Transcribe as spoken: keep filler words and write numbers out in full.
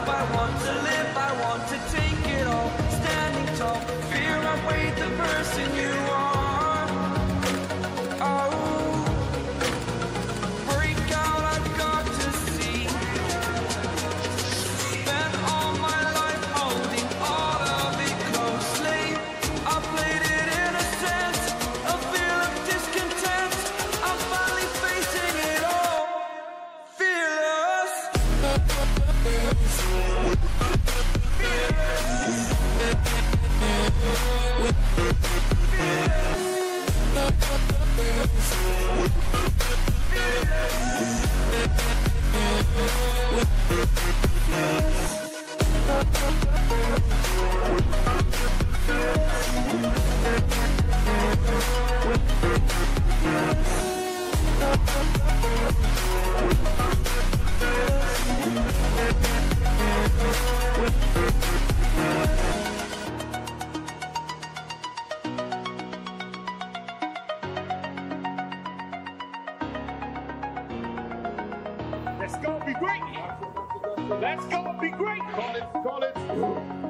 life, I want to live, I want to take it all. Standing tall, fear outweighed the person you are. Oh, break out, I've got to see. Spent all my life holding all of it closely. I played it innocent, a feel of discontent. I'm finally facing it all, fearless. Let's go be great. Let's go be great. Call it, call it.